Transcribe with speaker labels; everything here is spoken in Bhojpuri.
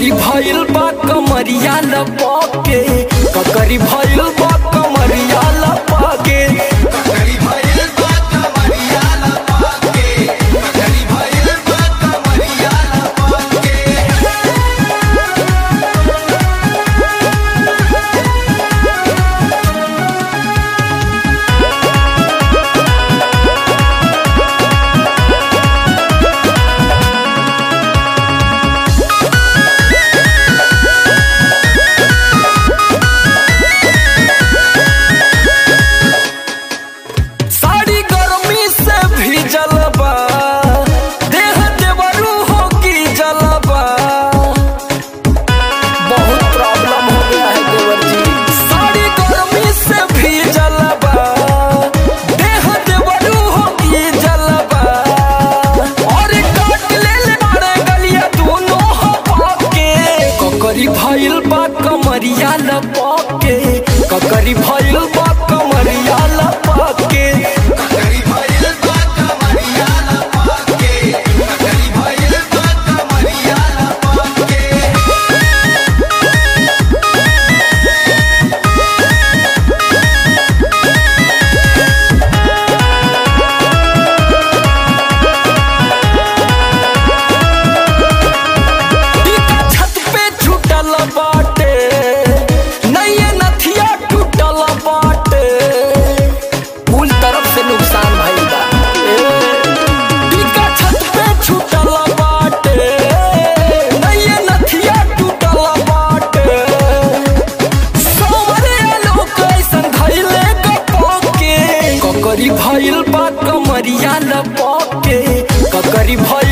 Speaker 1: ककरी भइल बा कमरिया लपके, ककरी भइल बा कमरिया लपके,
Speaker 2: ककरी भइल बा कमरिया लपके, ककरी भइल बा कमरिया लपके।
Speaker 1: ककरी भइल बा कमरिया लपके, ककरी भइल बा कमरिया लपके,
Speaker 2: ककरी भइल बा कमरिया लपके, ककरी भइल बा कमरिया लपके।
Speaker 1: बाटे नैया नथिया टूटल बाटे, कुल तरफ से नुकसान भइल बा। टीका छत पे छूटल बाटे, नैया नथिया टूटल बाटे, सोमरे लोग ऐसन धइले गपके, ककरी भइल बा कमरिया लपके, ककरी भइल